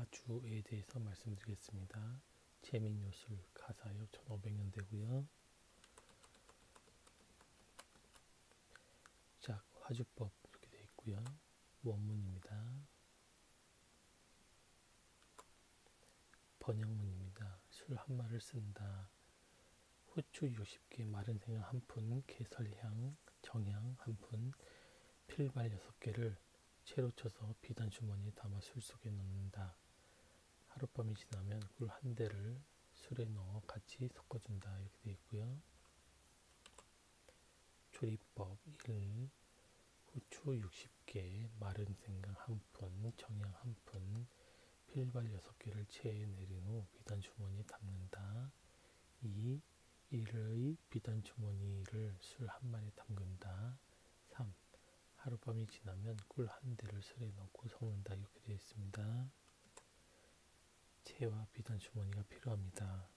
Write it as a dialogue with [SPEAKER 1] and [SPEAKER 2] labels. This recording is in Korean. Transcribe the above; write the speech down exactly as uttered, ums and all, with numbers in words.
[SPEAKER 1] 가주에 대해서 말씀드리겠습니다. 재민요술 가사역 천오백 년대고요. 자, 화주법 이렇게 되어 있고요. 원문입니다. 번역문입니다. 술 한 마를 쓴다. 후추 육십 개, 마른 생강 한 푼, 개설향, 정향 한 푼, 필발 여섯 개를 채로 쳐서 비단 주머니에 담아 술 속에 넣는다. 하룻밤이 지나면 꿀 한 대를 술에 넣어 같이 섞어준다. 이렇게 되어 있고요. 조리법 일. 후추 육십 개, 마른 생강 한 푼, 정향 한 푼, 필발 여섯 개를 체에 내린 후 비단 주머니에 담는다. 이. 이의 비단 주머니를 술 한 마리에 담근다. 삼. 하룻밤이 지나면 꿀 한 대를 술에 넣고 섞는다. 이렇게 되어 있습니다. 체와 비단 주머니가 필요합니다.